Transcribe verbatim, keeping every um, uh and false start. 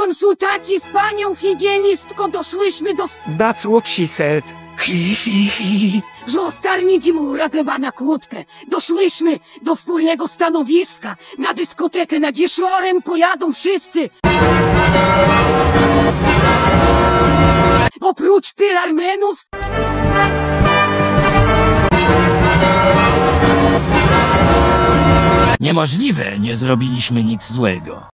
konsultacji z panią higienistką doszłyśmy do... That's what she said. Hi, hi, hi. że ostatni dziwura chyba na kłódkę. Doszłyśmy do wspólnego stanowiska. Na dyskotekę nad jeziorem pojadą wszyscy. Oprócz Pilarmenów. Niemożliwe, nie zrobiliśmy nic złego.